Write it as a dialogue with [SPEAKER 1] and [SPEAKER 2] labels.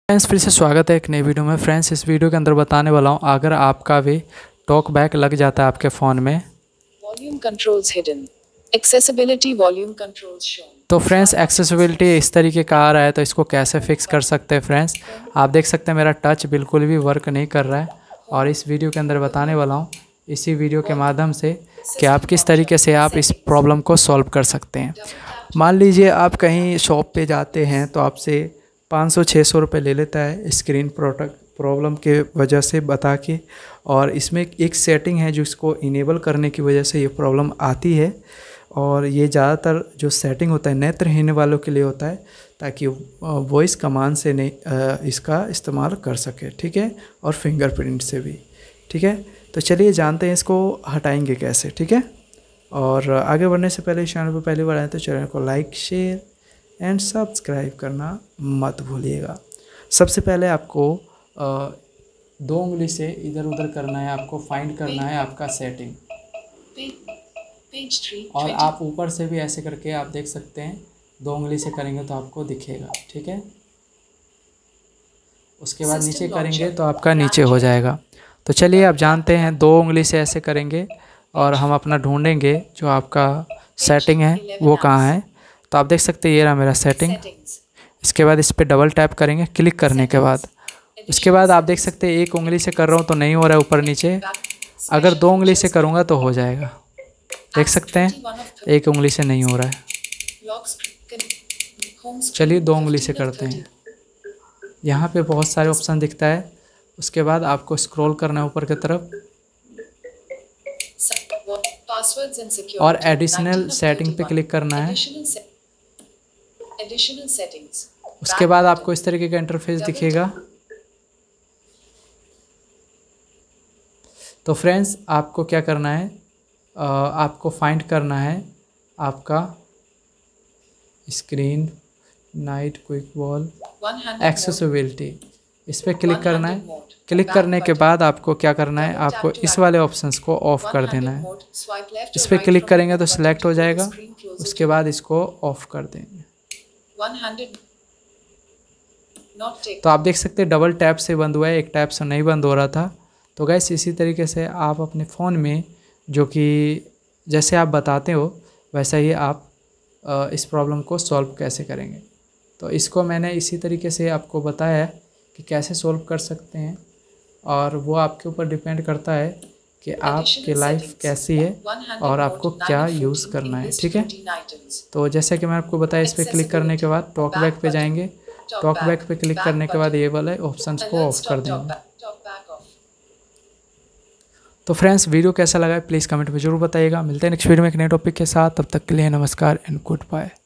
[SPEAKER 1] Friends फिर से स्वागत है एक नई वीडियो में। फ्रेंड्स इस वीडियो के अंदर बताने वाला हूँ अगर आपका भी टॉक बैक लग जाता है आपके फ़ोन में
[SPEAKER 2] volume controls hidden, accessibility volume controls shown.
[SPEAKER 1] तो फ्रेंड्स एक्सेसिबिलिटी इस तरीके का आ रहा है, तो इसको कैसे फिक्स कर सकते हैं। फ्रेंड्स आप देख सकते हैं मेरा टच बिल्कुल भी वर्क नहीं कर रहा है और इस वीडियो के अंदर बताने वाला हूँ इसी वीडियो के माध्यम से कि आप किस तरीके से आप इस प्रॉब्लम को सॉल्व कर सकते हैं। मान लीजिए आप कहीं शॉप पे जाते हैं तो आपसे 500-600 रुपये ले लेता है स्क्रीन प्रॉब्लम के वजह से बता के, और इसमें एक सेटिंग है जिसको इनेबल करने की वजह से ये प्रॉब्लम आती है। और ये ज़्यादातर जो सेटिंग होता है नेत्रहीन वालों के लिए होता है ताकि वॉइस कमांड से नहीं इसका इस्तेमाल कर सके, ठीक है, और फिंगरप्रिंट से भी, ठीक है। तो चलिए जानते हैं इसको हटाएंगे कैसे, ठीक है। और आगे बढ़ने से पहले चैनल पर पहली बार आए तो चैनल को लाइक शेयर एंड सब्सक्राइब करना मत भूलिएगा। सबसे पहले आपको 2 उंगली से इधर उधर करना है, आपको फाइंड करना है आपका सेटिंग, और आप ऊपर से भी ऐसे करके आप देख सकते हैं 2 उंगली से करेंगे तो आपको दिखेगा, ठीक है। उसके बाद नीचे करेंगे तो आपका नीचे हो जाएगा। तो चलिए आप जानते हैं 2 उंगली से ऐसे करेंगे और हम अपना ढूंढेंगे जो आपका सेटिंग है वो कहाँ है। तो आप देख सकते हैं ये रहा मेरा सेटिंग। इसके बाद इस पर डबल टैप करेंगे क्लिक करने के बाद। उसके बाद आप देख सकते हैं 1 उंगली से कर रहा हूँ तो नहीं हो रहा है ऊपर नीचे, अगर 2 उंगली से करूँगा तो हो जाएगा। देख सकते हैं 1 उंगली से नहीं हो रहा है। चलिए 2 उंगली से करते हैं। यहाँ पे बहुत सारे ऑप्शन दिखता है, उसके बाद आपको स्क्रॉल करना है ऊपर की तरफ और एडिशनल सेटिंग पे क्लिक करना है। उसके बाद आपको इस तरीके का इंटरफेस दिखेगा। तो फ्रेंड्स आपको क्या करना है, आपको फाइंड करना है आपका screen night quick wall accessibility, इस पर क्लिक करना है। क्लिक करने के बाद आपको क्या करना है, आपको इस वाले ऑप्शंस को ऑफ कर देना है। इस पर क्लिक करेंगे तो सिलेक्ट हो जाएगा, उसके बाद इसको ऑफ कर देंगे। तो आप देख सकते हैं डबल टैप से बंद हुआ है, एक टैप से नहीं बंद हो रहा था। तो गैस इसी तरीके से आप अपने फ़ोन में जो कि जैसे आप बताते हो वैसा ही आप इस प्रॉब्लम को सॉल्व कैसे करेंगे। तो इसको मैंने इसी तरीके से आपको बताया है कि कैसे सॉल्व कर सकते हैं, और वो आपके ऊपर डिपेंड करता है कि आपकी लाइफ कैसी है और आपको क्या यूज़ करना है, ठीक है। तो जैसे कि मैं आपको बताया, इस पर क्लिक करने के बाद टॉक बैक पे जाएंगे। टॉक बैक पे क्लिक करने के बाद ये वाले ऑप्शंस को ऑफ कर देंगे। तो फ्रेंड्स वीडियो कैसा लगा है प्लीज़ कमेंट में ज़रूर बताइएगा। मिलते हैं नेक्स्ट वीडियो में एक नए टॉपिक के साथ, तब तक के लिए नमस्कार एंड गुड बाय।